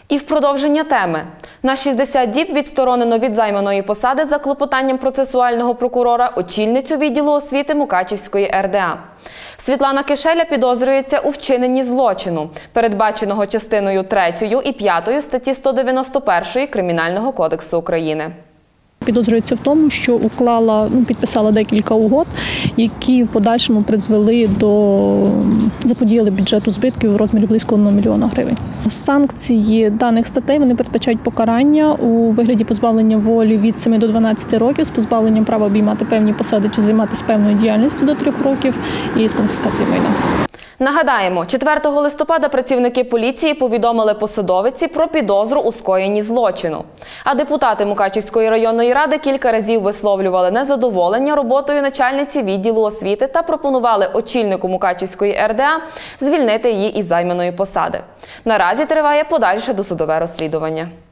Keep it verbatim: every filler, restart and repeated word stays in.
І в продовження теми. На шістдесят діб відсторонено від займаної посади за клопотанням процесуального прокурора очільницю відділу освіти Мукачівської ер де а. Світлана Кишеля підозрюється у вчиненні злочину, передбаченого частиною третьою і п'ятою статті сто дев'яносто першої Кримінального кодексу України. Підозрюється в тому, що уклала, ну, підписала декілька угод, які в подальшому призвели до заподіяли бюджету збитків у розмірі близько одного мільйона гривень. Санкції даних статей вони передбачають покарання у вигляді позбавлення волі від семи до дванадцяти років з позбавленням права обіймати певні посади чи займатися певною діяльністю до трьох років і з конфіскацією майна. Нагадаємо, четвертого листопада працівники поліції повідомили посадовиці про підозру у скоєнні злочину. А депутати Мукачівської районної ради кілька разів висловлювали незадоволення роботою начальниці відділу освіти та пропонували очільнику Мукачівської ер де а звільнити її із займаної посади. Наразі триває подальше досудове розслідування.